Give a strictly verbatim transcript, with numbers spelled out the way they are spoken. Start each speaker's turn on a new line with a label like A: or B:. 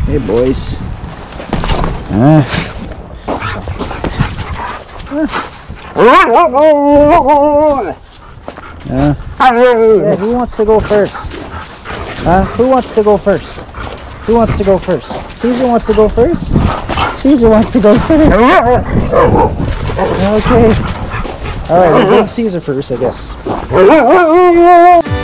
A: Hey, boys. Uh. Uh. Yeah, who wants to go first? Huh? Who wants to go first? Who wants to go first? Caesar wants to go first? Caesar wants to go first. Okay. Alright, we'll bring Caesar first, I guess.